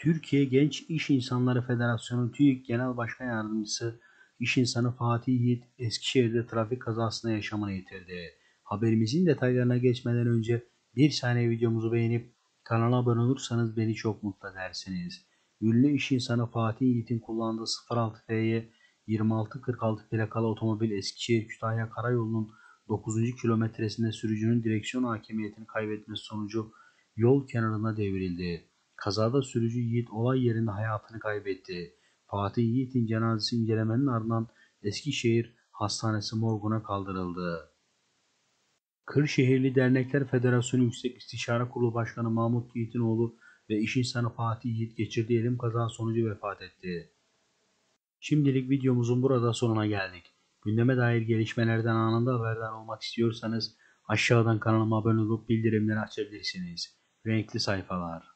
Türkiye Genç İş İnsanları Federasyonu TÜİK Genel Başkan Yardımcısı İş İnsanı Fatih Yiğit Eskişehir'de trafik kazasında yaşamını yitirdi. Haberimizin detaylarına geçmeden önce bir saniye videomuzu beğenip kanala abone olursanız beni çok mutlu edersiniz. Ünlü iş insanı Fatih Yiğit'in kullandığı 06F'ye 2646 plakalı otomobil Eskişehir Kütahya Karayolu'nun 9. kilometresinde sürücünün direksiyon hakimiyetini kaybetmesi sonucu yol kenarına devrildi. Kazada sürücü Yiğit olay yerinde hayatını kaybetti. Fatih Yiğit'in cenazesi incelemenin ardından Eskişehir Hastanesi morguna kaldırıldı. Kırşehirli Dernekler Federasyonu Yüksek İstişare Kurulu Başkanı Mahmut Yiğit'in oğlu ve iş insanı Fatih Yiğit geçirdiği elim kaza sonucu vefat etti. Şimdilik videomuzun burada sonuna geldik. Gündeme dair gelişmelerden anında haberdar olmak istiyorsanız aşağıdan kanalıma abone olup bildirimleri açabilirsiniz. Renkli sayfalar.